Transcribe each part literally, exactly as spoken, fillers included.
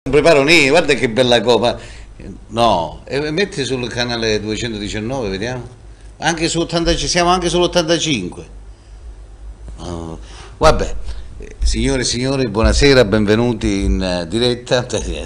Preparo lì, guarda che bella copa. No, e metti sul canale duecentodiciannove, vediamo. Anche su ottantacinque, siamo anche sull'ottantacinque. Oh, vabbè, signore e signori, buonasera, benvenuti in diretta.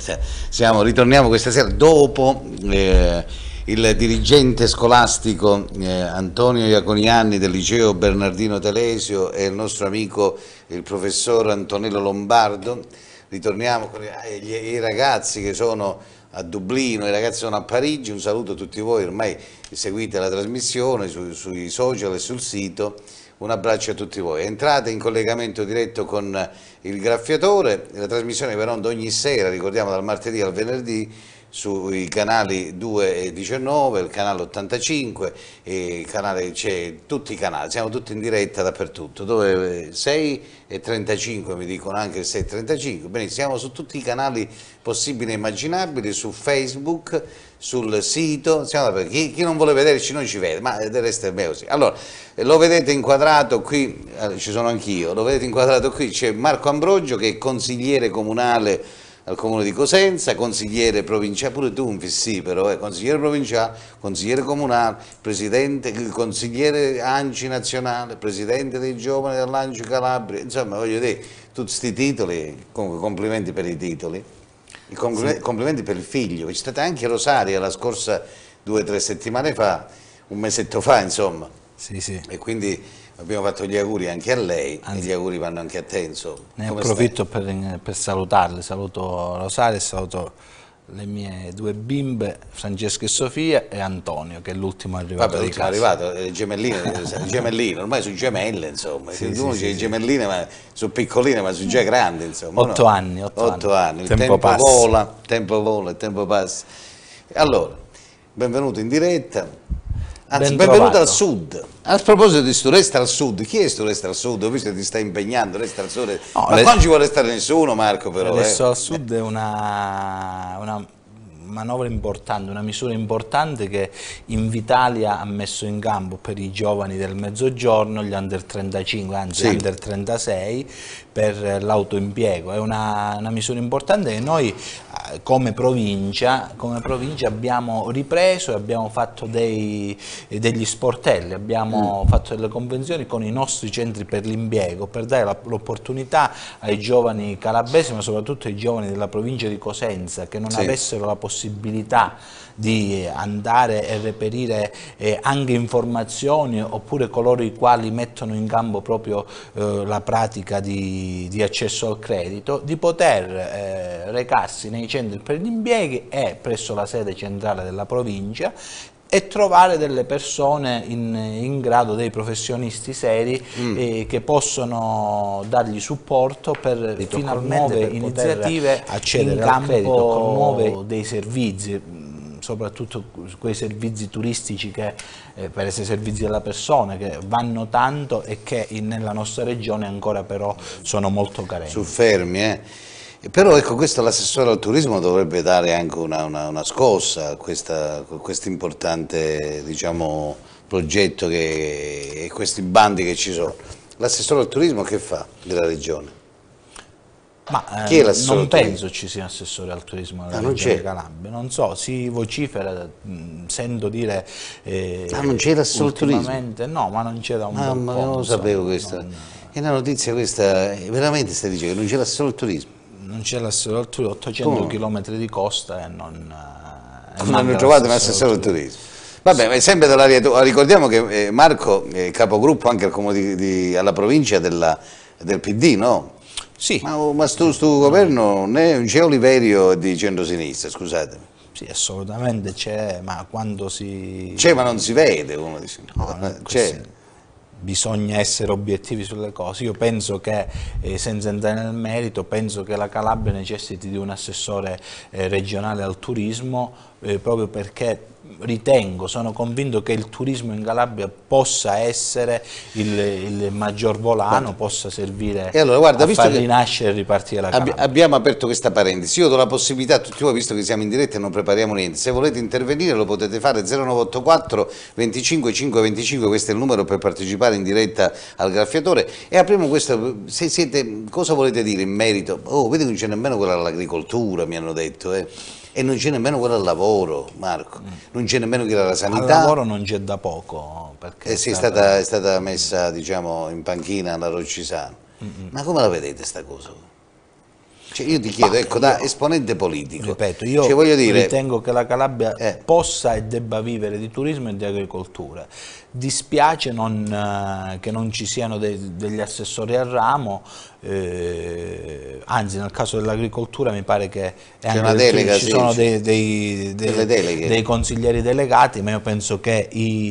Siamo, ritorniamo questa sera dopo eh, il dirigente scolastico eh, Antonio Iaconianni del liceo Bernardino Telesio e il nostro amico il professor Antonello Lombardo. Ritorniamo con i, i ragazzi che sono a Dublino, i ragazzi sono a Parigi. Un saluto a tutti voi, ormai seguite la trasmissione su, sui social e sul sito. Un abbraccio a tutti voi. Entrate in collegamento diretto con il graffiatore. La trasmissione va in onda ogni sera, ricordiamo, dal martedì al venerdì, sui canali due e diciannove, il canale ottantacinque, e il canale, c'è tutti i canali, siamo tutti in diretta dappertutto, dove sei e trentacinque mi dicono anche il sei e trentacinque, benissimo, siamo su tutti i canali possibili e immaginabili, su Facebook, sul sito, siamo, chi, chi non vuole vederci non ci vede, ma del resto è meglio così. Allora, lo vedete inquadrato qui, ci sono anch'io, lo vedete inquadrato qui, c'è Marco Ambrogio che è consigliere comunale al comune di Cosenza, consigliere provinciale, pure tu un fissipero, eh, consigliere provinciale, consigliere comunale, presidente, consigliere ANCI nazionale, presidente dei giovani dell'ANCI Calabria, insomma voglio dire, tutti questi titoli, comunque complimenti per i titoli, i complimenti, sì. Complimenti per il figlio, c'è stata anche Rosaria la scorsa due o tre settimane fa, un mesetto fa insomma, sì, sì. E quindi abbiamo fatto gli auguri anche a lei. Anzi, e gli auguri vanno anche a te, insomma. Ne approfitto per, per salutarle, saluto Rosaria e saluto le mie due bimbe, Francesca e Sofia, e Antonio, che è l'ultimo arrivato. Vabbè, l'ultimo arrivato, le gemelline, gemelline, ormai sono gemelle, insomma. Sì, uno sì, c'è sì, gemelline, ma sono piccoline, ma sono già grandi, insomma. Otto no? anni, otto, otto anni. anni. Il tempo, tempo vola, il tempo vola, il tempo passa. Allora, benvenuto in diretta. Anzi, ben benvenuto al sud. A proposito di sto resta al sud, chi è sto resta al sud? Ho visto che ti stai impegnando, resta al sud. No, ma qua non ci vuole restare nessuno, Marco, però. Adesso eh. al sud è una, una manovra importante, una misura importante che Invitalia ha messo in campo per i giovani del mezzogiorno, gli under trentacinque, anzi sì. under trentasei, per l'autoimpiego. È una, una misura importante che noi come provincia, come provincia abbiamo ripreso e abbiamo fatto dei, degli sportelli, abbiamo mm. fatto delle convenzioni con i nostri centri per l'impiego per dare l'opportunità ai giovani calabresi, ma soprattutto ai giovani della provincia di Cosenza che non sì. avessero la possibilità di andare e reperire eh, anche informazioni, oppure coloro i quali mettono in campo proprio eh, la pratica di, di accesso al credito, di poter eh, recarsi nei centri per gli impieghi e presso la sede centrale della provincia e trovare delle persone in, in grado, dei professionisti seri mm. eh, che possono dargli supporto per finalmente nuove per iniziative, accedere al credito con nuove dei servizi, soprattutto quei servizi turistici che, eh, per essere servizi della persona, che vanno tanto e che in, nella nostra regione ancora però sono molto carenti. Su fermi, eh? Però ecco, questo l'assessore al turismo dovrebbe dare anche una, una, una scossa a questo importante, diciamo, progetto che, e questi bandi che ci sono. L'assessore al turismo che fa della regione? Ma eh, non penso ci sia assessore al turismo alla regione Calabria, non so, si vocifera, mh, sento dire eh, ah, non c'è l'assessore al turismo? No, ma non c'è da un ah, bel ma po', non lo sapevo questa, non... è una notizia questa, veramente stai dicendo che non c'è l'assessore al turismo? Non c'è l'assessore al turismo, ottocento chilometri di costa e non... Eh, non hanno trovato un assessore al turismo? Vabbè, ma è sempre dell'area tua. Ricordiamo che eh, Marco è capogruppo anche al comune di, di, alla provincia della, del P D, no? Sì. Ma, ma sto, sto governo non c'è Oliverio di centrosinistra, scusatemi. Sì, assolutamente c'è, ma quando si... C'è ma non si vede, uno dice. No, c'è. Bisogna essere obiettivi sulle cose. Io penso che, eh, senza entrare nel merito, penso che la Calabria necessiti di un assessore eh, regionale al turismo, eh, proprio perché ritengo, sono convinto che il turismo in Calabria possa essere il, il maggior volano, guarda, possa servire e allora, guarda, a visto far rinascere e ripartire la Calabria. Abbi abbiamo aperto questa parentesi, io do la possibilità a tutti voi, visto che siamo in diretta e non prepariamo niente, se volete intervenire lo potete fare zero nove otto quattro venticinque cinque venticinque, questo è il numero per partecipare in diretta al Graffiatore, e apriamo questo, se siete, cosa volete dire in merito? Oh, vedi che non c'è nemmeno quella all'agricoltura, mi hanno detto, eh. E non c'è nemmeno quello al lavoro, Marco, mm. non c'è nemmeno chi alla sanità. Al lavoro non c'è da poco. Perché eh sì, è, stata... È, stata, è stata messa, diciamo, in panchina la Roccisano. Mm -mm. Ma come la vedete sta cosa? Cioè io ti chiedo, bah, ecco, da io, esponente politico, ripeto, io cioè, voglio dire, ritengo che la Calabria eh. possa e debba vivere di turismo e di agricoltura. Dispiace non, eh, che non ci siano dei, degli assessori al ramo, eh, anzi nel caso dell'agricoltura mi pare che anche una delega, ci sì, sono dei, dei, dei, dei consiglieri delegati, ma io penso che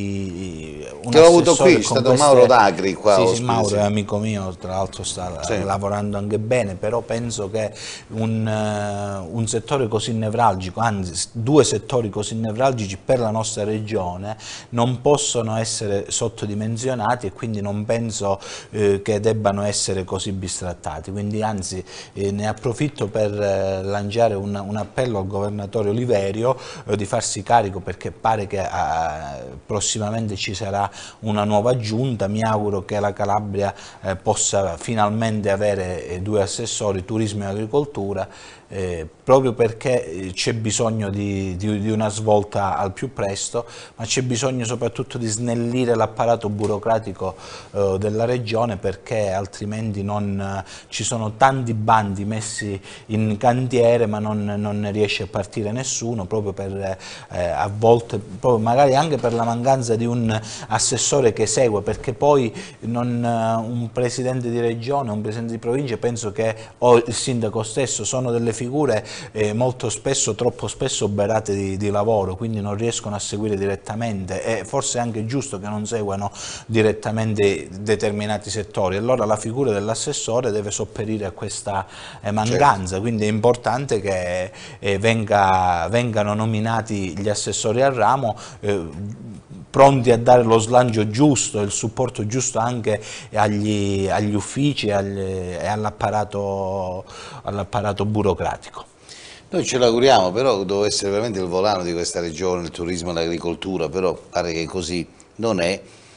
i, un che ho avuto qui, è stato queste, Mauro D'Agri qua. Sì, sì, Mauro è amico mio, tra l'altro sta sì. lavorando anche bene, però penso che un, uh, un settore così nevralgico, anzi due settori così nevralgici per la nostra regione non possono essere essere sottodimensionati, e quindi non penso eh, che debbano essere così bistrattati. Quindi anzi eh, ne approfitto per eh, lanciare un, un appello al governatore Oliverio eh, di farsi carico, perché pare che eh, prossimamente ci sarà una nuova giunta. Mi auguro che la Calabria eh, possa finalmente avere eh, due assessori, turismo e agricoltura, Eh, proprio perché c'è bisogno di, di, di una svolta al più presto, ma c'è bisogno soprattutto di snellire l'apparato burocratico eh, della regione, perché altrimenti non, eh, ci sono tanti bandi messi in cantiere ma non, non ne riesce a partire nessuno, proprio per eh, a volte, proprio magari anche per la mancanza di un assessore che segue, perché poi non, un presidente di regione, un presidente di provincia, penso che o il sindaco stesso sono delle figure eh, molto spesso, troppo spesso oberate di, di lavoro, quindi non riescono a seguire direttamente, e forse è anche giusto che non seguano direttamente determinati settori. Allora la figura dell'assessore deve sopperire a questa eh, mancanza, certo. Quindi è importante che eh, venga, vengano nominati gli assessori al ramo, eh, pronti a dare lo slancio giusto, il supporto giusto anche agli, agli uffici e, e all'apparato all'apparato burocratico. Noi ce l'auguriamo, però deve essere veramente il volano di questa regione, il turismo e l'agricoltura, però pare che così non è.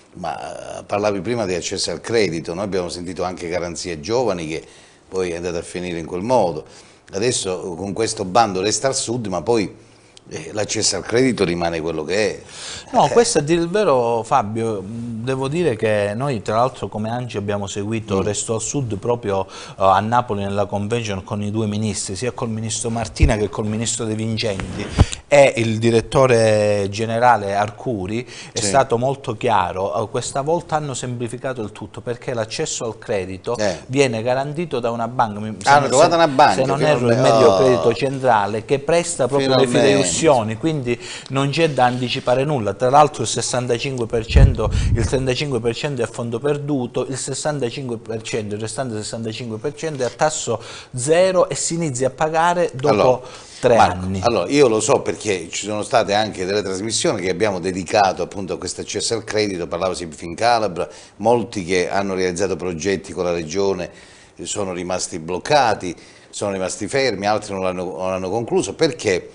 Ma parlavi prima di accesso al credito, noi abbiamo sentito anche garanzie giovani che poi è andata a finire in quel modo. Adesso con questo bando resta al sud, ma poi eh, l'accesso al credito rimane quello che è. No, questo a dire il vero, Fabio, devo dire che noi tra l'altro come ANCI abbiamo seguito mm. Resto al Sud proprio uh, a Napoli nella convention con i due ministri, sia col ministro Martina che col ministro De Vincenti, e il direttore generale Arcuri è sì. stato molto chiaro. Uh, questa volta hanno semplificato il tutto, perché l'accesso al credito eh. viene garantito da una banca, se, hanno trovato se, una banca, se non erro il Medio oh. Credito Centrale, che presta proprio finalmente le fideiussioni, quindi non c'è da anticipare nulla. Tra l'altro il sessantacinque per cento, il trentacinque per cento è a fondo perduto, il sessantacinque per cento, il restante sessantacinque per cento è a tasso zero e si inizia a pagare dopo allora, tre Marco, anni. Allora, io lo so perché ci sono state anche delle trasmissioni che abbiamo dedicato appunto a questo accesso al credito, parlavo sempre in Calabria, molti che hanno realizzato progetti con la regione sono rimasti bloccati, sono rimasti fermi, altri non l'hanno concluso, perché?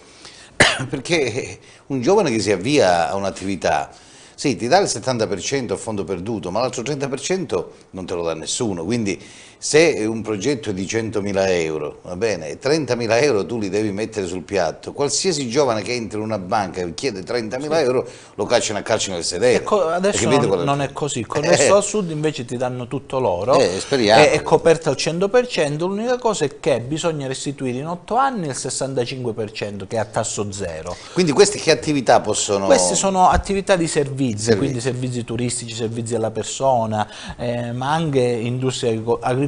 Perché un giovane che si avvia a un'attività, sì, ti dà il settanta per cento a fondo perduto, ma l'altro trenta per cento non te lo dà nessuno, quindi se un progetto è di centomila euro, va bene, trentamila euro tu li devi mettere sul piatto, qualsiasi giovane che entra in una banca e chiede trentamila sì. euro lo cacciano a calcio nel sedere. Adesso non, non è così, con il Resto al Sud invece ti danno tutto loro, eh, speriamo. È, è coperto al cento per cento, l'unica cosa è che bisogna restituire in otto anni il sessantacinque per cento che è a tasso zero. Quindi queste che attività possono... Queste sono attività di servizi, servizi. quindi servizi turistici, servizi alla persona, eh, ma anche industria agricoltura,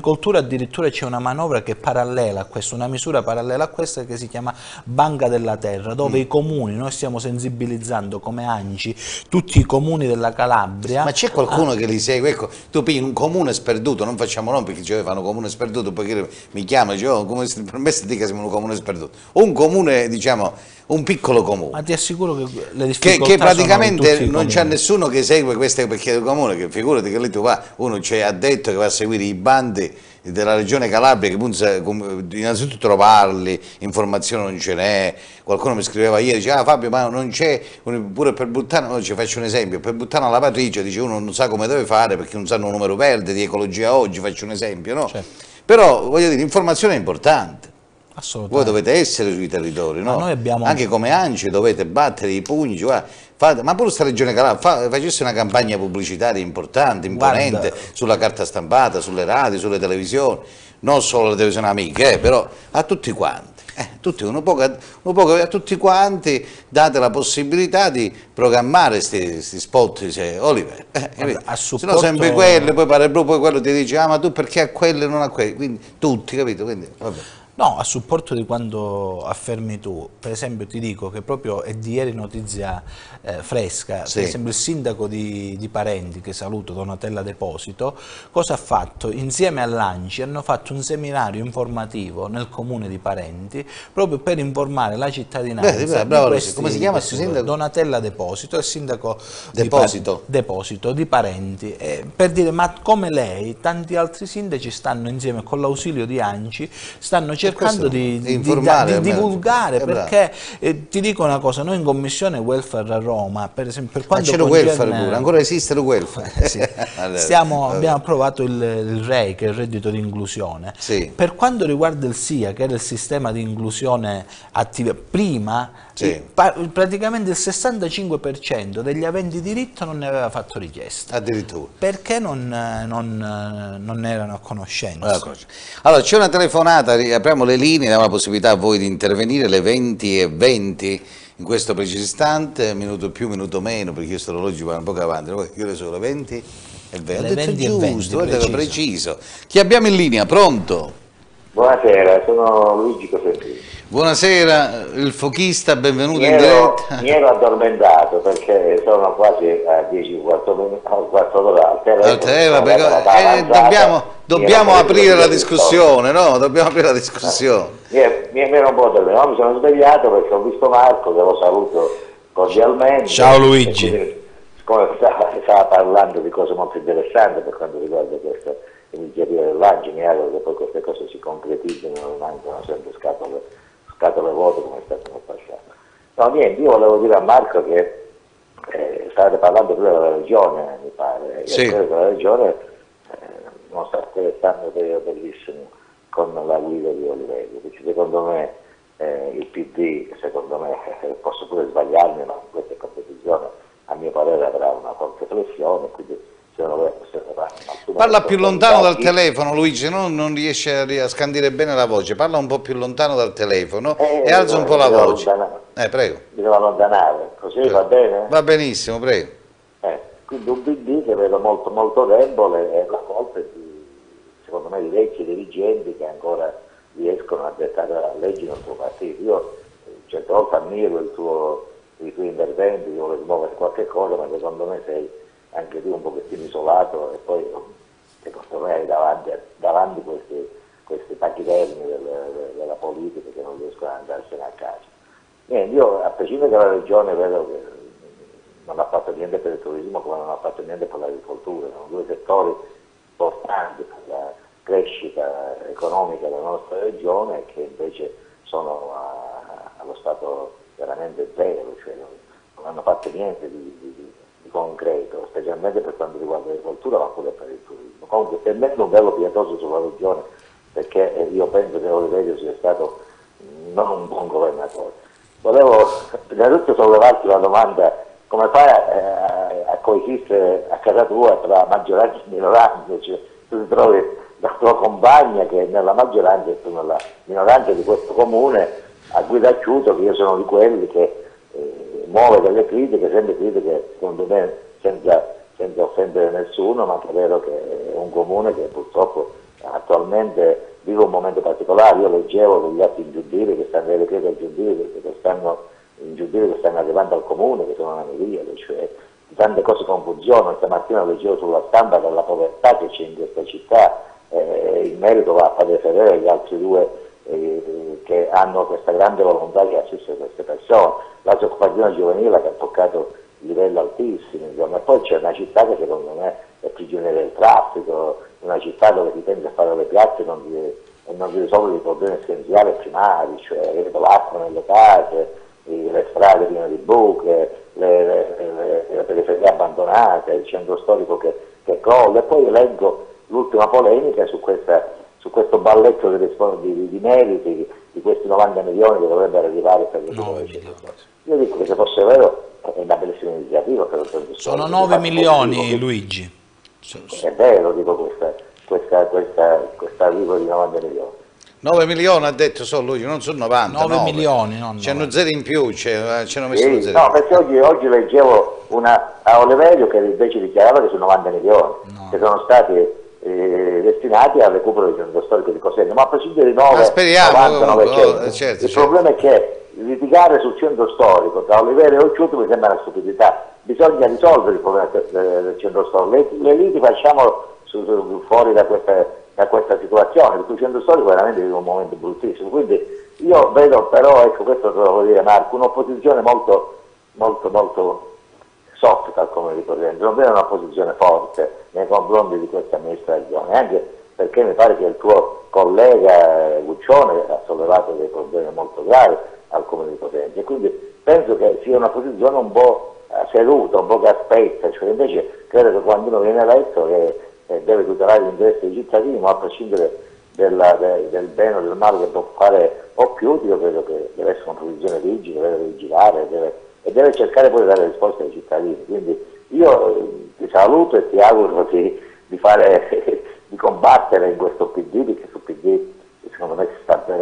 agricoltura addirittura c'è una manovra che è parallela a questa, una misura parallela a questa che si chiama Banca della Terra, dove mm. i comuni, noi stiamo sensibilizzando come A N C I tutti i comuni della Calabria. Ma c'è qualcuno a... che li segue? Ecco, tu pigli un comune sperduto, non facciamo noi perché cioè, fanno comune sperduto, poi mi chiama, dice, oh, come se, per me si dica siamo un comune sperduto. Un comune, diciamo, un piccolo comune. Ma ti assicuro che le difficoltà Che, che praticamente non c'è comuni. nessuno che segue queste perché il comune, che figurati che lì tu va, uno c'è addetto che va a seguire i bandi della regione Calabria che punta, innanzitutto trovarli, informazioni non ce n'è, qualcuno mi scriveva ieri, dice ah Fabio ma non c'è, pure per Buttano, no, ci faccio un esempio, per Buttano alla Lavatrice dice uno non sa come deve fare perché non sanno un numero verde di Ecologia Oggi, faccio un esempio, no? Certo. Però voglio dire, l'informazione è importante. Voi dovete essere sui territori, no? Noi abbiamo... Anche come A N C I dovete battere i pugni, cioè, fate, ma pure sta regione Calabria, facesse una campagna pubblicitaria importante, imponente, Guarda. sulla carta stampata, sulle radio, sulle televisioni, non solo le televisioni amiche, eh, però a tutti quanti. Eh, tutti, uno poco, uno poco, a tutti quanti date la possibilità di programmare questi spot, se, Oliver, eh, a supporto... se no sempre quelli, poi pare poi quello ti dice ah ma tu perché a quelli e non a quelli, quindi tutti, capito? Quindi, vabbè. No, a supporto di quanto affermi tu, per esempio ti dico che proprio è di ieri notizia eh, fresca, sì. per esempio il sindaco di, di Parenti, che saluto, Donatella Deposito, cosa ha fatto? Insieme all'A N C I hanno fatto un seminario informativo nel comune di Parenti, proprio per informare la cittadinanza. Beh, beh, bravo, di questi, come si chiama questo sindaco? Donatella Deposito, il sindaco Deposito. Di, Deposito di Parenti, eh, per dire ma come lei, tanti altri sindaci stanno insieme con l'ausilio di A N C I, stanno cercando di, di, di, di divulgare, perché eh, ti dico una cosa, noi in commissione welfare a Roma, per esempio, per quanto c'è lo welfare pure, ancora esiste lo welfare? sì. Stiamo, abbiamo approvato il, il R E I, che è il reddito di inclusione. Sì. Per quanto riguarda il S I A, che era il sistema di inclusione attiva, prima sì. il, praticamente il sessantacinque per cento degli aventi diritto non ne aveva fatto richiesta. Addirittura. Perché non, non, non erano a conoscenza. Allora, c'è una telefonata, apriamo le linee, diamo la possibilità a voi di intervenire, le venti e venti in questo preciso istante, minuto più, minuto meno, perché questo orologio va un po' avanti, poi chiude solo le venti e venti. Le venti giusto, e venti, preciso. preciso. Chi abbiamo in linea? Pronto? Buonasera, sono Luigi Cosentini. Buonasera, il fochista, benvenuto mi in ero, diretta. Mi ero addormentato perché sono quasi a dieci quarto d'ora al telefono. Al telefono eh, dobbiamo dobbiamo aprire la discussione, no? Dobbiamo aprire la discussione. Mi, mi, mi ero un po' addormentato, mi sono svegliato perché ho visto Marco, che lo saluto cordialmente. Ciao Luigi. Quindi, siccome stava, stava parlando di cose molto interessanti per quanto riguarda questa iniziativa dell'A N C I, mi auguro che poi queste cose si concretizzino, non mancano sempre scatole, scatole vuote come è stato nel passato. No, niente, io volevo dire a Marco che eh, state parlando prima della regione, mi pare, sì. che la regione eh, non sta aspettando un periodo bellissimo con la guida di Oliverio, perché secondo me eh, il P D, secondo me, eh, posso pure sbagliarmi, ma in questa competizione a mio parere avrà una forte flessione, quindi se non lo parla più lontano dal telefono, Luigi, no? Non riesce a scandire bene la voce, parla un po' più lontano dal telefono eh, e alza un po' la voce. Eh, prego. Mi devo allontanare, così prego. Va bene? Va benissimo, prego. Eh, quindi un P D che vedo molto molto debole e la colpa è di, secondo me, di vecchi dirigenti che ancora riescono a dettare la legge nel suo partito. Io certe volte ammiro il tuo, i tuoi interventi, vuole smuovere qualche cosa, ma secondo me sei anche tu un pochettino isolato e poi secondo me hai davanti, davanti questi, questi pachidermi del, della politica che non riescono ad andarsene a casa. Niente, io a prescindere dalla regione vedo che non ha fatto niente per il turismo come non ha fatto niente per l'agricoltura, sono due settori importanti per la crescita economica della nostra regione che invece sono a, allo stato veramente zero, cioè non, non hanno fatto niente di, di, di concreto, specialmente per quanto riguarda l'agricoltura ma pure per il turismo. Comunque per me è un bello pietoso sulla regione perché io penso che Oliverio sia stato non un buon governatore. Volevo innanzitutto sollevarti una domanda: come fai a, a coesistere a casa tua tra maggioranza e minoranza? Cioè, tu ti trovi la tua compagna che è nella maggioranza e tu nella minoranza di questo comune a guida acciuto, che io sono di quelli che eh, muove delle critiche, sempre critiche secondo me senza, senza offendere nessuno, ma che è vero che è un comune che purtroppo attualmente vive un momento particolare. Io leggevo degli atti ingiudicati che stanno, delle cose ingiudicate che stanno in giudizio, che stanno arrivando al comune, che sono una miriade, cioè tante cose confusione. Stamattina leggevo sulla stampa della povertà che c'è in questa città, eh, il merito va a Padre Fedele e gli altri due eh, che hanno questa grande volontà di assistere queste persone, la disoccupazione giovanile che ha toccato livelli altissimi, insomma. E poi c'è una città che secondo me è prigioniera del traffico, una città dove si tende a fare le piazze e non si, e non si risolvono i problemi essenziali e primari, cioè l'acqua nelle case, le strade piene di buche, le, le, le, le periferie abbandonate, il centro storico che, che crolla. E poi leggo l'ultima polemica su, questa, su questo balletto di, di, di meriti di, di questi novanta milioni che dovrebbero arrivare per le no, Io dico che se fosse vero è una bellissima iniziativa per il sono nove milioni, Luigi. È vero, dico questa, questa, questa, questa arrivo di novanta milioni. nove milioni ha detto solo lui, non sono novanta. nove milioni, non c'hanno zero in più, c'hanno messo sì, zero. No, perché oggi, oggi leggevo una, a Oleverio che invece dichiarava che sono novanta milioni, no. che sono stati eh, destinati al recupero del centro storico di Cosenza, ma a prescindere di nove, novanta, novecento. Oh, certo, il certo. problema è che litigare sul centro storico tra Oliverio e Occhiuto mi sembra una stupidità. Bisogna risolvere il problema del centro storico. Le, le liti facciamo su, su, fuori da questa, da questa situazione, perché il centro storico veramente vive un momento bruttissimo. Quindi io vedo però, ecco, questo te lo voglio dire Marco, un'opposizione molto, molto, molto soft al Comune di Cosenza, non vedo una posizione forte nei confronti di questa amministrazione, anche perché mi pare che il tuo collega Guccione ha sollevato dei problemi molto gravi al Comune di Cosenza, e quindi penso che sia una posizione un po' seduta, un po' che aspetta, cioè invece credo che quando uno viene eletto che eh, deve tutelare l'interesse dei cittadini, ma a prescindere della, de, del bene o del male che può fare Occhiuti, io credo che deve essere una posizione rigida, deve vigilare deve, e deve cercare poi di dare risposte ai cittadini. Quindi io eh, ti saluto e ti auguro di, di, fare, di combattere in questo P D, perché su P D secondo me si sta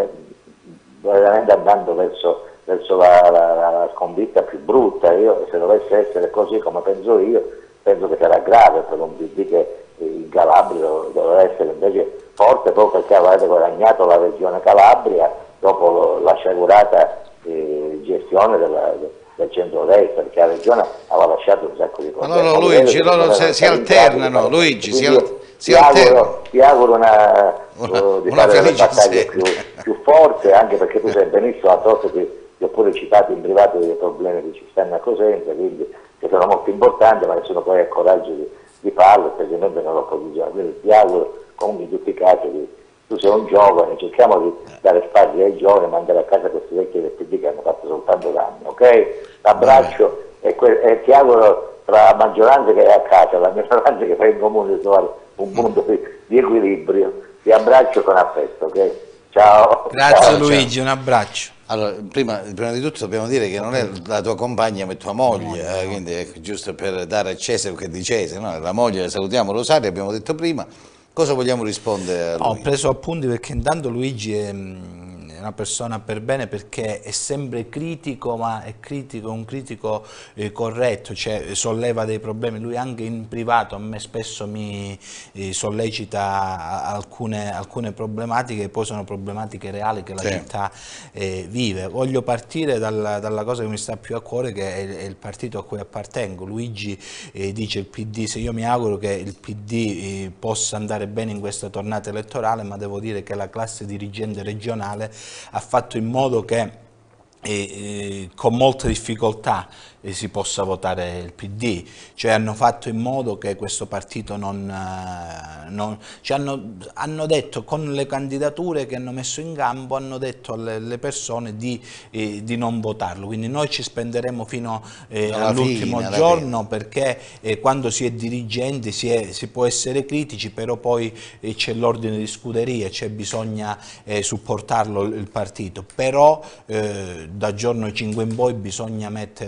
veramente andando verso, verso la, la, la sconfitta più brutta. Io, se dovesse essere così come penso io, penso che sarà grave per un P D che il Calabria dovrebbe essere invece forte, proprio perché avete guadagnato la regione Calabria dopo la sciagurata eh, gestione della, del centro-destra, perché la regione aveva lasciato un sacco di problemi. No, no, Luigi, loro si, si alternano, Luigi, si, al, si ti alternano. Auguro, ti auguro una, una, uh, di una fare delle battaglie sera. più, più forti, anche perché tu sai benissimo, a Tosse ti, ti ho pure citato in privato dei problemi che ci stanno a Cosenza, quindi che sono molto importanti, ma nessuno poi ha il coraggio di, di farlo, specialmente nell'opposizione. Quindi ti auguro comunque in tutti i casi di, tu sei un giovane, cerchiamo di dare spazio ai giovani e mandare a casa questi vecchi del P D che hanno fatto soltanto danni, ok? L'abbraccio e, e ti auguro tra la maggioranza che è a casa, la minoranza che fa in comune di trovare un punto di, di equilibrio. Ti abbraccio con affetto, ok? Ciao. Grazie ciao, Luigi, ciao. un abbraccio. Allora, prima, prima di tutto dobbiamo dire che non è la tua compagna ma tua moglie, eh, quindi è giusto per dare a Cesare che di Cesare, no? La moglie, la salutiamo, Rosario, abbiamo detto prima. Cosa vogliamo rispondere a lui? Ho preso appunti perché intanto Luigi è una persona per bene, perché è sempre critico, ma è critico, un critico eh, corretto, cioè solleva dei problemi. Lui anche in privato a me spesso mi eh, sollecita alcune, alcune problematiche, che poi sono problematiche reali che la sì. città eh, vive. Voglio partire dalla, dalla cosa che mi sta più a cuore, che è, è il partito a cui appartengo. Luigi eh, dice il P D, se io mi auguro che il P D eh, possa andare bene in questa tornata elettorale, ma devo dire che la classe dirigente regionale ha fatto in modo che eh, eh, con molta difficoltà eh, si possa votare il P D, cioè hanno fatto in modo che questo partito non, eh, non cioè hanno, hanno detto, con le candidature che hanno messo in campo, hanno detto alle, alle persone di, eh, di non votarlo, quindi noi ci spenderemo fino eh, all'ultimo giorno, perché eh, quando si è dirigenti si, è, si può essere critici, però poi eh, c'è l'ordine di scuderia, c'è bisogna eh, supportarlo il partito, però eh, da giorno cinque in poi bisogna mettere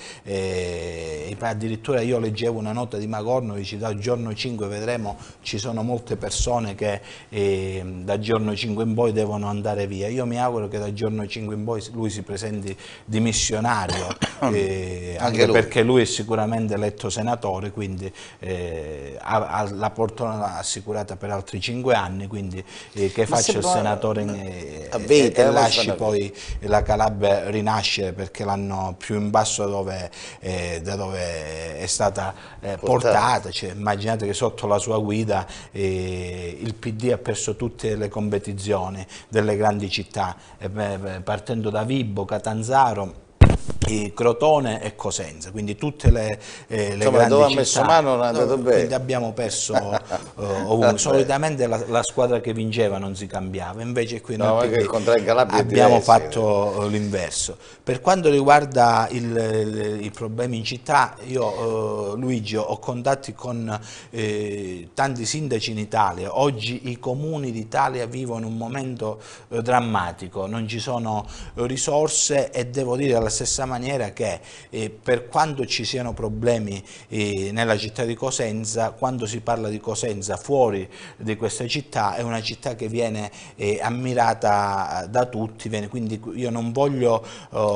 eh, addirittura io leggevo una nota di Magorno, dice dal giorno cinque vedremo, ci sono molte persone che eh, dal giorno cinque in poi devono andare via. Io mi auguro che dal giorno cinque in poi lui si presenti dimissionario, eh, anche, anche lui. Perché lui è sicuramente eletto senatore, quindi eh, ha, ha la poltrona assicurata per altri cinque anni, quindi eh, che Ma faccia il senatore in, eh, vita, e, e lasci poi la Calabria rinascere, perché l'hanno più in basso dove, eh, da dove è stata eh, portata. Cioè, immaginate che sotto la sua guida eh, il P D ha perso tutte le competizioni delle grandi città, eh, partendo da Vibo, Catanzaro, Crotone e Cosenza, quindi tutte le, eh, le Insomma, grandi dove città. Ha messo mano non è andato bene. Quindi abbiamo perso uh, ovunque. Solitamente la, la squadra che vinceva non si cambiava, invece qui no, noi abbiamo fatto l'inverso. Per quanto riguarda i problemi in città, io uh, Luigi ho contatti con eh, tanti sindaci in Italia. Oggi i comuni d'Italia vivono un momento uh, drammatico, non ci sono uh, risorse, e devo dire alla stessa maniera che eh, per quanto ci siano problemi eh, nella città di Cosenza, quando si parla di Cosenza fuori di questa città è una città che viene eh, ammirata da tutti, viene, quindi io non voglio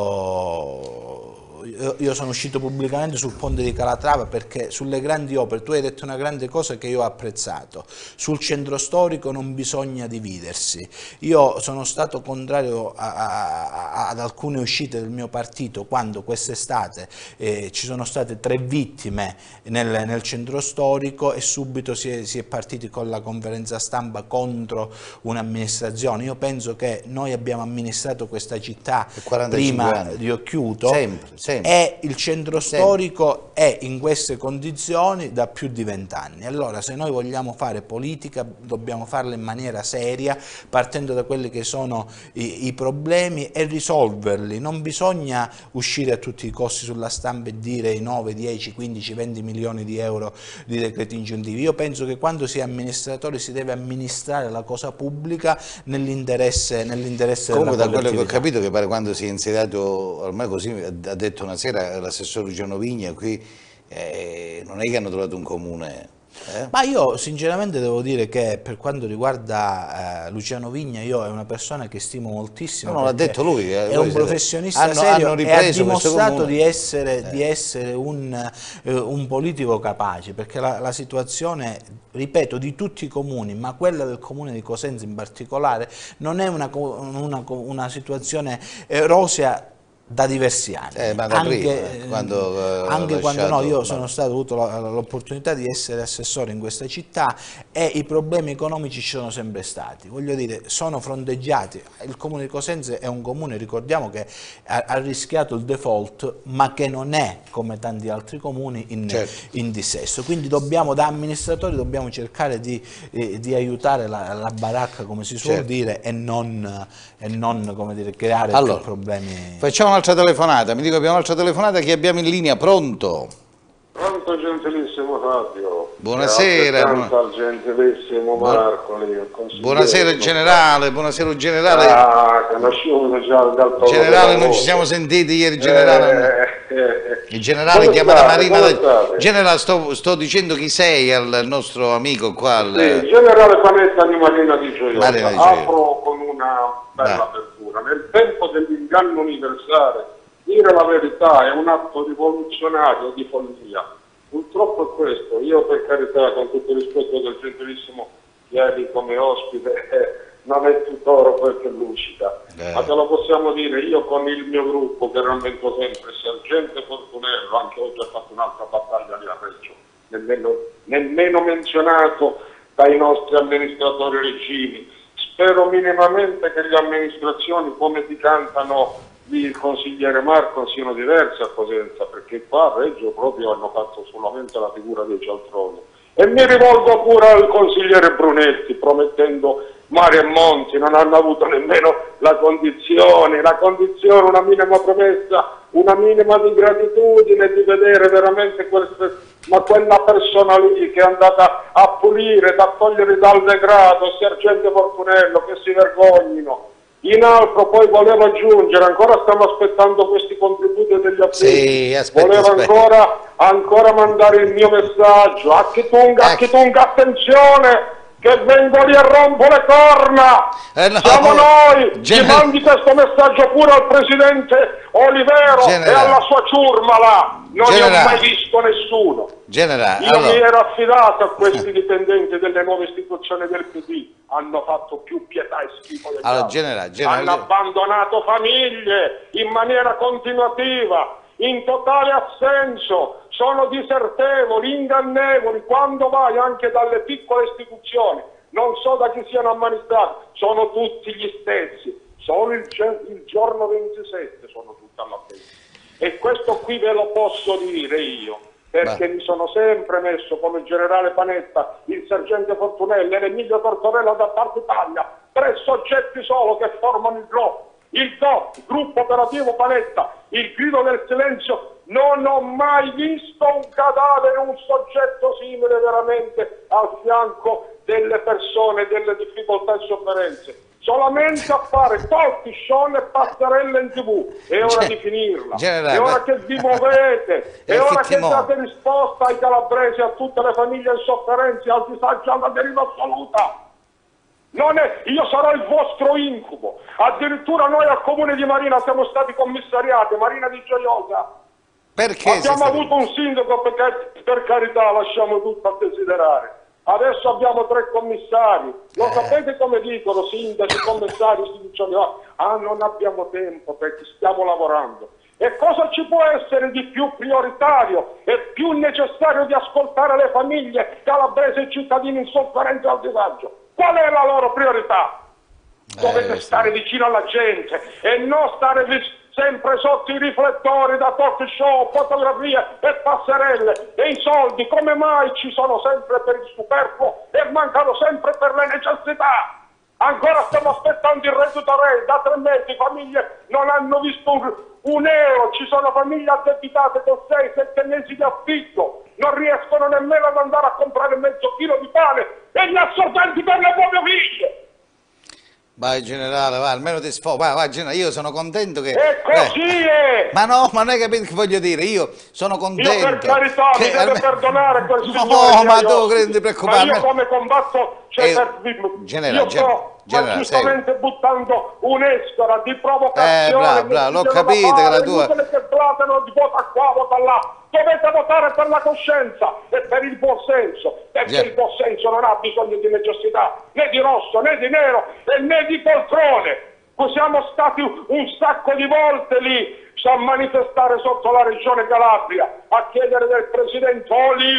oh, io sono uscito pubblicamente sul ponte di Calatrava, perché sulle grandi opere, tu hai detto una grande cosa che io ho apprezzato, sul centro storico non bisogna dividersi. Io sono stato contrario a, a, a, ad alcune uscite del mio partito quando quest'estate eh, ci sono state tre vittime nel, nel centro storico e subito si è, si è partiti con la conferenza stampa contro un'amministrazione. Io penso che noi abbiamo amministrato questa città prima anni. di Occhiuto, sempre, sempre. E il centro storico è in queste condizioni da più di vent'anni. Allora, se noi vogliamo fare politica dobbiamo farla in maniera seria, partendo da quelli che sono i, i problemi e risolverli. Non bisogna uscire a tutti i costi sulla stampa e dire i nove, dieci, quindici, venti milioni di euro di decreti ingiuntivi. Io penso che quando si è amministratori si deve amministrare la cosa pubblica nell'interesse nell'interesse della collettività. Comunque, da quello che ho capito, che pare quando si è insediato, ormai così ha detto una sera l'assessore Luciano Vigna, qui eh, non è che hanno trovato un comune. Eh? Ma io sinceramente devo dire che per quanto riguarda eh, Luciano Vigna, io è una persona che stimo moltissimo. No, l'ha detto lui. Eh, è un professionista hanno, serio hanno e ha dimostrato di essere, eh. di essere un, eh, un politico capace, perché la, la situazione, ripeto, di tutti i comuni, ma quella del comune di Cosenza in particolare, non è una, una, una situazione eh, rosea da diversi anni, eh, ma da anche prima, quando, eh, anche quando no, io ma... sono stato, ho avuto l'opportunità di essere assessore in questa città e i problemi economici ci sono sempre stati, voglio dire, sono fronteggiati. Il comune di Cosenza è un comune, ricordiamo, che ha, ha rischiato il default, ma che non è come tanti altri comuni in, certo. in dissesto, quindi dobbiamo, da amministratori dobbiamo cercare di, eh, di aiutare la, la baracca, come si suol certo. dire, e non, e non come dire, creare allora, più problemi. Facciamo un'altra telefonata, mi dico abbiamo un'altra telefonata, che abbiamo in linea, pronto? Pronto, gentilissimo Fabio. Buonasera. Buona... gentilissimo Marco. Buonasera generale, buonasera generale. Ah, conosciuto già dal generale, non ci siamo sentiti ieri, generale. Eh, eh, eh. Il generale chiama la Marina. Da... Generale, sto, sto dicendo chi sei al nostro amico qua. Al... Sì, generale Panetta di Marina di Gioiosa. Apro con una bella ah. apertura. Nel tempo dell'inganno universale, dire la verità è un atto rivoluzionario di follia. Purtroppo è questo. Io, per carità, con tutto il rispetto del gentilissimo ieri come ospite, eh, non è tuttora quel che lucida, eh. ma te lo possiamo dire, io con il mio gruppo che rammento sempre, Sergente Fortunello, anche oggi ha fatto un'altra battaglia lì a Reggio, nemmeno, nemmeno menzionato dai nostri amministratori regimi. Spero minimamente che le amministrazioni, come ti cantano il consigliere Marco, siano diverse a Cosenza, perché qua a Reggio proprio hanno fatto solamente la figura dei cialtroni. E mi rivolgo pure al consigliere Brunetti, promettendo mari e monti, non hanno avuto nemmeno la condizione, la condizione, una minima promessa, una minima di gratitudine, di vedere veramente queste, ma quella persona lì che è andata a pulire, da togliere dal degrado, Sergente Fortunello, che si vergognino. In altro poi volevo aggiungere, ancora stiamo aspettando questi contributi degli appelli, sì, aspetta, volevo aspetta. Ancora, ancora mandare il mio messaggio, Acchitunga, Acchitunga, attenzione, che vengo lì e rompo le corna, eh no, siamo noi, Gen- gli mandi questo messaggio pure al presidente Olivero Generale. e alla sua ciurma là, non Generale. ne ho mai visto nessuno. Generale, Io allora. mi ero affidato a questi dipendenti delle nuove istituzioni del P D, hanno fatto più pietà e schifo degli Allora, altri. generale, generale. Hanno abbandonato famiglie in maniera continuativa, in totale assenso, sono disertevoli, ingannevoli, quando vai anche dalle piccole istituzioni, non so da chi siano amministrati, sono tutti gli stessi, solo il, il giorno ventisette sono tutti alla festa. E questo qui ve lo posso dire io, perché Beh. mi sono sempre messo come il generale Panetta, il sergente Fortunelli e l'Emilio Tortorella da Parte Italia, tre soggetti solo che formano il G O P. Il G O P, Gruppo Operativo Panetta, il grido del silenzio, non ho mai visto un cadavere, un soggetto simile veramente al fianco delle persone, delle difficoltà e sofferenze. Solamente a fare talk show e passerelle in tv. È ora Gen- di finirla. Generale, è ora che vi muovete. È ora che date risposta ai calabresi, a tutte le famiglie in sofferenza, al disagio, alla deriva assoluta. Non è, io sarò il vostro incubo. Addirittura noi al comune di Marina siamo stati commissariati, Marina di Gioiosa. Perché? Abbiamo avuto un sindaco perché, per carità, lasciamo tutto a desiderare. Adesso abbiamo tre commissari. Lo eh. sapete come dicono sindaci, commissari, istituzionali? Ah, non abbiamo tempo perché stiamo lavorando. E cosa ci può essere di più prioritario e più necessario di ascoltare le famiglie calabresi e cittadini in sofferenza al disagio? Qual è la loro priorità? Dovete eh, stare sì. vicino alla gente e non stare sempre sotto i riflettori da talk show, fotografie e passerelle. E i soldi come mai ci sono sempre per il superfluo e mancano sempre per le necessità? Ancora stiamo aspettando il reddito re, da tre mesi famiglie non hanno visto un, un euro, ci sono famiglie addebitate con sei sette mesi di affitto, non riescono nemmeno ad andare a comprare mezzo chilo di pane e gli assordanti per le proprie figlie. Vai generale, vai, almeno ti sfogo, vai, vai generale, io sono contento che... E così eh. è! Ma no, ma non hai capito che voglio dire, io sono contento... Io per carità, che mi deve almeno... perdonare quel no, signore... No, ma tu credi di preoccupare... Ma io come combatto... Cioè, eh, per... generale, io sto generale, giustamente sei... buttando un'escora di provocazione... Eh, bravo, bravo, l'ho capito che la tua... che platano di vota qua, vota là... Dovete votare per la coscienza e per il buon senso, perché yeah. il buon senso non ha bisogno di necessità, né di rosso, né di nero, e né di poltrone. Siamo stati un sacco di volte lì a manifestare sotto la regione Calabria, a chiedere del presidente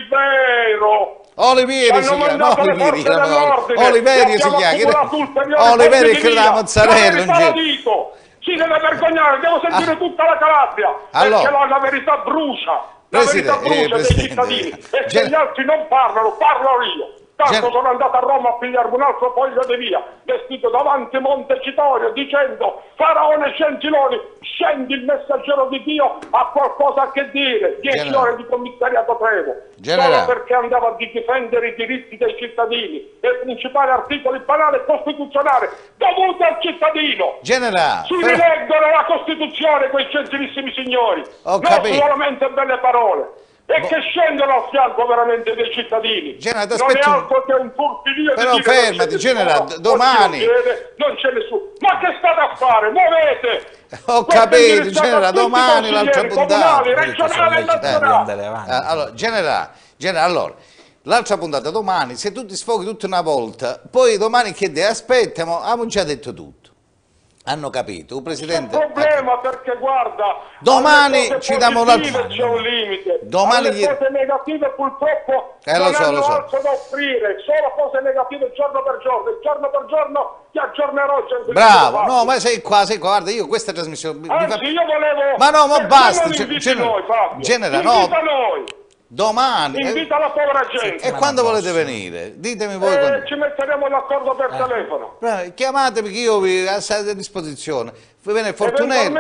Olivero. Oliveri si chiama, Oliveri, Oliveri si chiama, Oliveri che la mozzarella, non dico. Si deve vergognare, devo sentire ah. tutta la Calabria, allora, perché la, la verità brucia. La verità brucia eh, dei cittadini e se gli altri non parlano, parlo io. Tanto Gen- sono andato a Roma a pigliarmi un altro foglio di via, vestito davanti a Montecitorio, dicendo: Faraone Gentiloni, scendi, il messaggero di Dio ha qualcosa a che dire. Dieci ore di commissariato Trevo, Generale. Solo perché andava a difendere i diritti dei cittadini e i principali articoli banali e costituzionali dovuti al cittadino. Generale. Si però... rileggono la Costituzione quei gentilissimi signori, Ho non capito. solamente belle parole. E che scendono al fianco veramente dei cittadini. Generale, non è altro che un turpilio però di fermati, Generale, domani. Non, non c'è nessuno. Ma che state a fare? Muovete! Ho capito, Generale, domani l'altra puntata. Regionale e nazionale. Eh, allora, Generale, Generale, allora, l'altra puntata domani, se tu ti sfoghi tutta una volta, poi domani che devi? Aspetta, ma abbiamo già detto tutto. Hanno capito, il presidente... C'è un problema perché guarda... Domani ci diamo la... C'è un limite. Domani alle gli... cose negative purtroppo eh, non lo so, hanno lo so. altro da offrire, solo cose negative giorno per giorno, il giorno per giorno ti aggiornerò. Bravo, no, ma sei qua, sei qua, guarda, io questa trasmissione... Anzi, fa... io volevo... Ma no, ma basta, non gen- inviti gen- noi, Fabio. Genera, invita no... noi. Domani. Invita la povera gente. E quando volete venire? Ditemi voi. Eh, quando... ci metteremo d'accordo per eh. telefono. Beh, chiamatemi che io vi sarò a disposizione. Bene, Fortunelli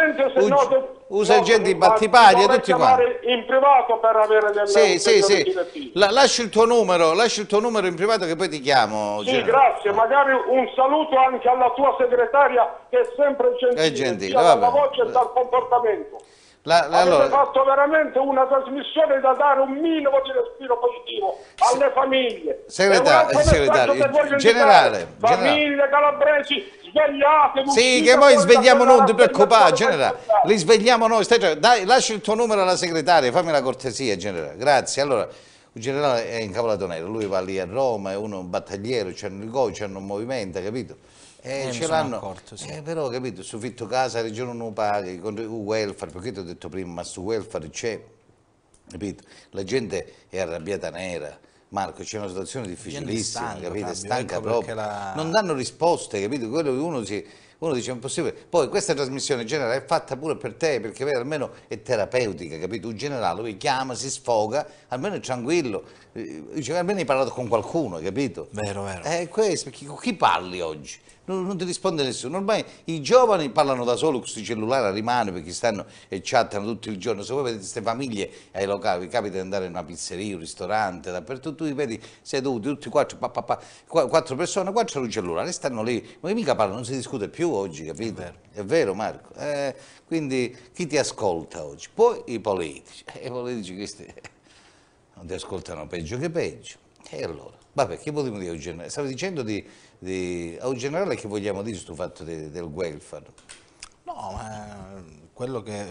usa no, gente in battipaglia tutti quanti. In privato per avere delle sì, sì, sì. La, lasci il tuo numero, lasci il tuo numero in privato che poi ti chiamo. Sì, generale. Grazie. Magari un saluto anche alla tua segretaria che è sempre gentile, è gentile sia dalla voce e dal comportamento. La, la, Avete allora... fatto veramente una trasmissione da dare un minimo di respiro positivo alle famiglie. Segretario, segretario generale, famiglie generale. calabresi, svegliate. Sì, che noi svegliamo noi, non ti preoccupare, generale. Li svegliamo noi. Stai, dai, lascia il tuo numero alla segretaria, fammi la cortesia, generale. Grazie. Allora, il generale è incavolato nero, lui va lì a Roma, è uno un battagliero, c'hanno il Goi, c'hanno un movimento, capito? Eh, eh, ce l'hanno, accorto, sì. eh, però capito, su fitto casa, regione non paghi, con il welfare, perché ti ho detto prima, ma su welfare c'è, capito? La gente è arrabbiata nera, Marco, c'è una situazione difficilissima, stanca, capito? È stanca ecco proprio, la... non danno risposte, capito? Quello che uno, si, uno dice è impossibile. Poi questa trasmissione generale è fatta pure per te, perché vero, almeno è terapeutica, capito? Un generale lui chiama, si sfoga, almeno è tranquillo, dice, almeno hai parlato con qualcuno, capito? Vero, vero. È questo, perché con chi parli oggi? Non, non ti risponde nessuno, ormai i giovani parlano da solo con questi cellulari, rimane perché stanno e chattano tutto il giorno. Se voi vedete queste famiglie ai locali, vi capita di andare in una pizzeria, un ristorante, dappertutto, tu li vedi seduti, tutti quattro, pa, pa, pa, quattro persone, quattro hanno un cellulare, stanno lì, ma mica parlano, non si discute più oggi, capito? È vero, è vero Marco? Eh, quindi chi ti ascolta oggi? Poi i politici, eh, i politici questi non ti ascoltano peggio che peggio, e allora? Vabbè, che vogliamo dire a un generale? Stavo dicendo di, di, a un generale che vogliamo dire sul fatto de, del welfare? No, ma quello che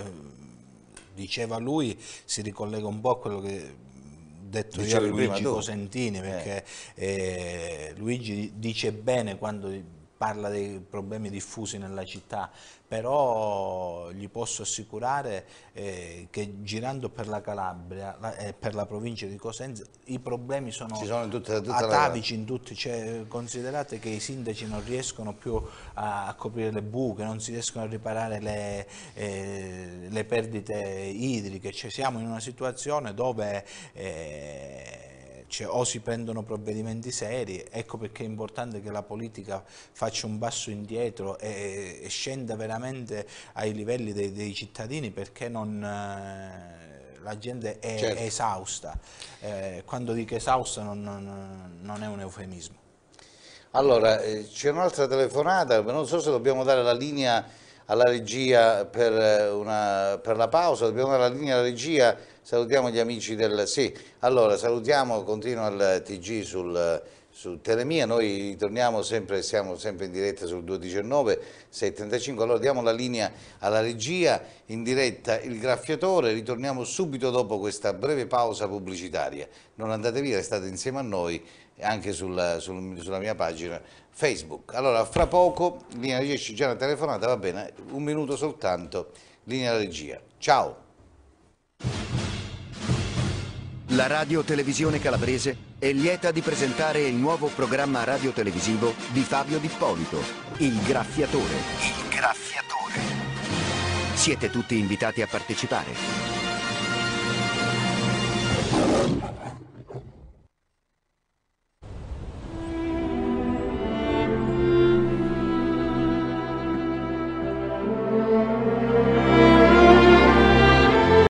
diceva lui si ricollega un po' a quello che detto io a Luigi Cosentini, perché eh, Luigi dice bene quando parla dei problemi diffusi nella città, però gli posso assicurare eh, che girando per la Calabria e eh, per la provincia di Cosenza i problemi sono, sono in tutta, tutta atavici la... in tutti, cioè, considerate che i sindaci non riescono più a, a coprire le buche, non si riescono a riparare le, eh, le perdite idriche, cioè, siamo in una situazione dove eh, Cioè, o si prendono provvedimenti seri, ecco perché è importante che la politica faccia un passo indietro e, e scenda veramente ai livelli dei, dei cittadini, perché non, eh, la gente è, certo. è esausta. Eh, quando dico esausta non, non, non è un eufemismo. Allora, eh, c'è un'altra telefonata, non so se dobbiamo dare la linea alla regia per, una, per la pausa, dobbiamo dare la linea alla regia. Salutiamo gli amici del... Sì, allora salutiamo, continua il T G sul, su Telemia, noi torniamo sempre, siamo sempre in diretta sul duecentodiciannove settantacinque, allora diamo la linea alla regia, in diretta il graffiatore, ritorniamo subito dopo questa breve pausa pubblicitaria. Non andate via, restate insieme a noi anche sul, sul, sulla mia pagina Facebook. Allora, fra poco, linea regia, c'è già una telefonata, va bene, un minuto soltanto, linea regia. Ciao! La Radio Televisione Calabrese è lieta di presentare il nuovo programma radiotelevisivo di Fabio D'Ippolito, Il Graffiatore. Il Graffiatore. Siete tutti invitati a partecipare.